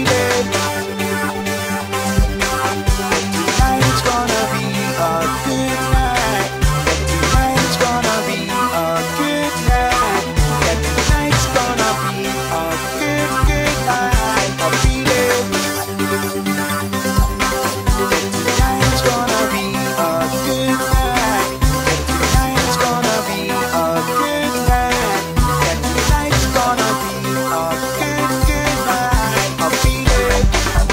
feel it. Tonight's gonna be a good night. Tonight's gonna be a good night. Tonight's gonna be a good night. I feel it. Tonight's gonna be a good night. Tonight's gonna be a good night. Tonight's gonna be a good night. I feel it.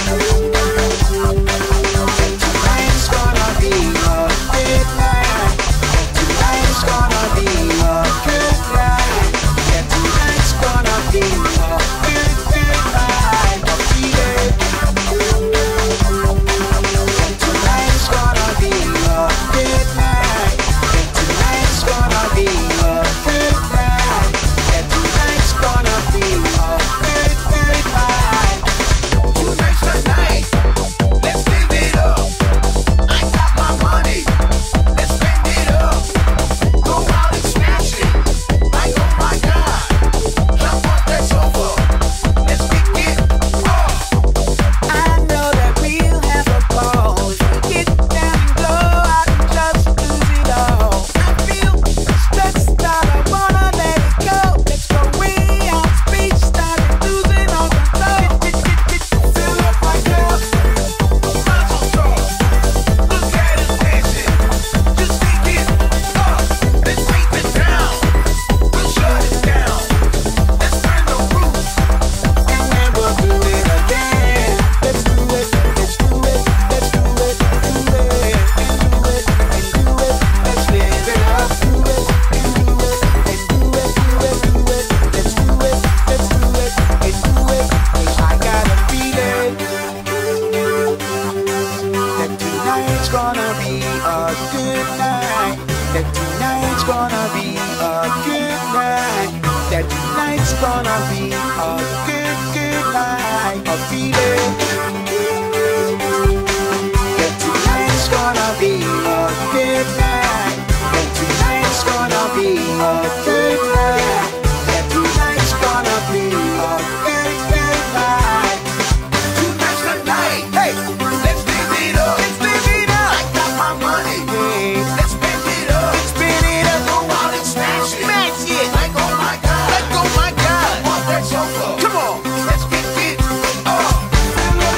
Tonight's gonna be a good night. Tonight's gonna be a good night. Yeah, tonight's gonna be a good night. I feel it. Tonight's gonna be a good night. Tonight's gonna be a good night. Yeah, tonight's gonna be a good night. Tonight's the night. Let's live it up. I got my money. Let's spend it up. Go out and smash it. Like, oh my God. Jump up that sofa. Let's kick it off. I know that we'll have a ball if we get down and blow out and just lose it all. I feel stressed out, I wanna let it go. Let's go way off speed, started losing all control. Fill up my cup. Muscle talk. Look at us dancing. Just kick it up. Let's break it down. We'll shut it down. Let's turn the roof. And then we'll do it again. Let's do it, let's do it, let's do it, do it, and do it, and do it. Let's live it up, do it, and do it, and do it, do it, do it. Let's do it, let's do it, and do it. 'Cause I got a feeling that tonight's gonna be a good night. That tonight's gonna be a good night. That tonight's gonna be a good night. I feel it. That tonight's gonna be a good night. That tonight's gonna be a good night. That tonight's gonna be a good night. Tonight's the night. Hey, let's live it up. Let's live it up. I got my money. Yeah. Let's spend it up. Spin it up. Go out and smash it. Smash it. Like, oh my God. Like, oh my God. Off that sofa. Come on. Let's kick it off. Fill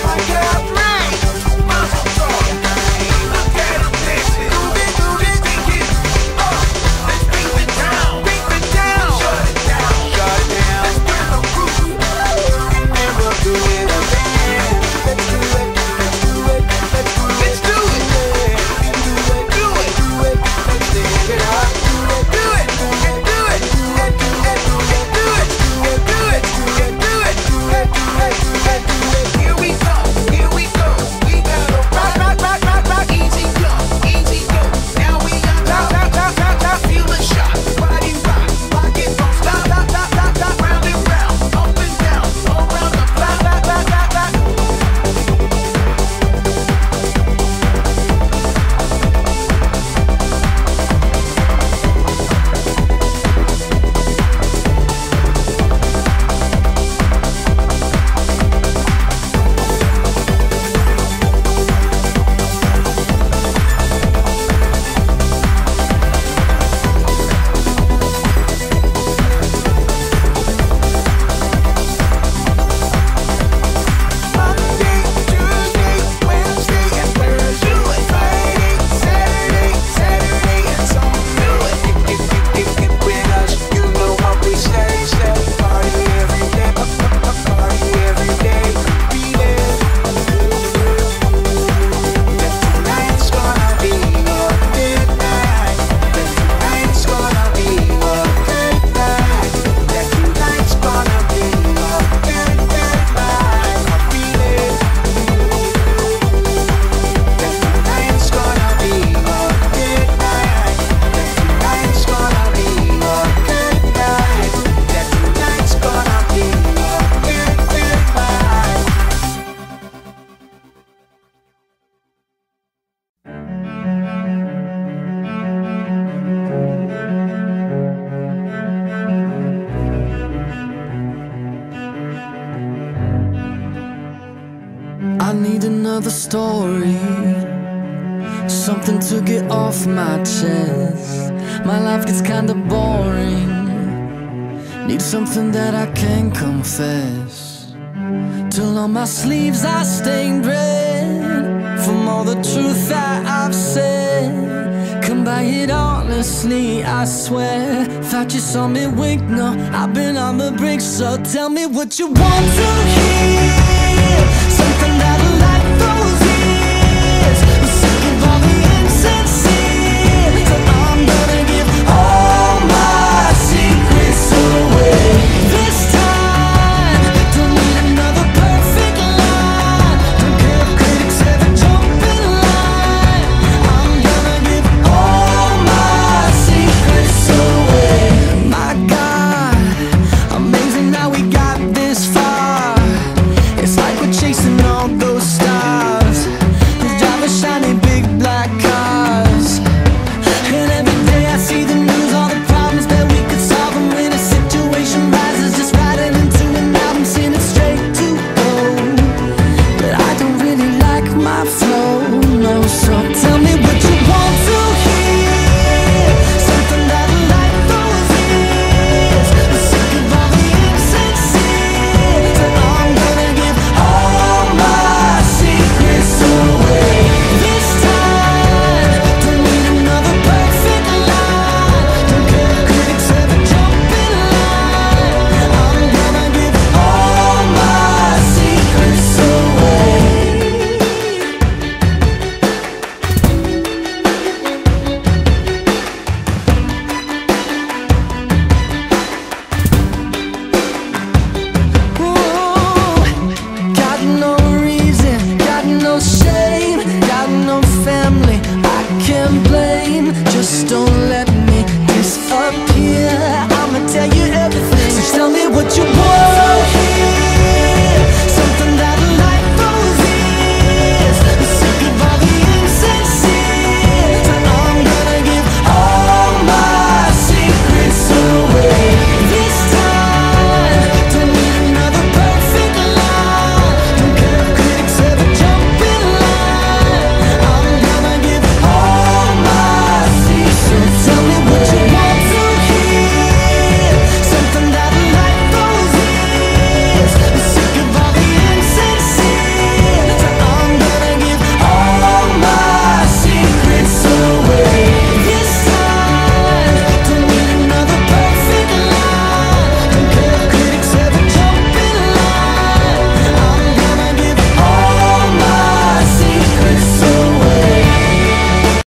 I need another story, something to get off my chest. My life gets kinda boring, need something that I can confess. Till on my sleeves I stained red from all the truth that I've said. Come by it honestly, I swear. Thought you saw me wink, no, I've been on the brink. So tell me what you want to hear.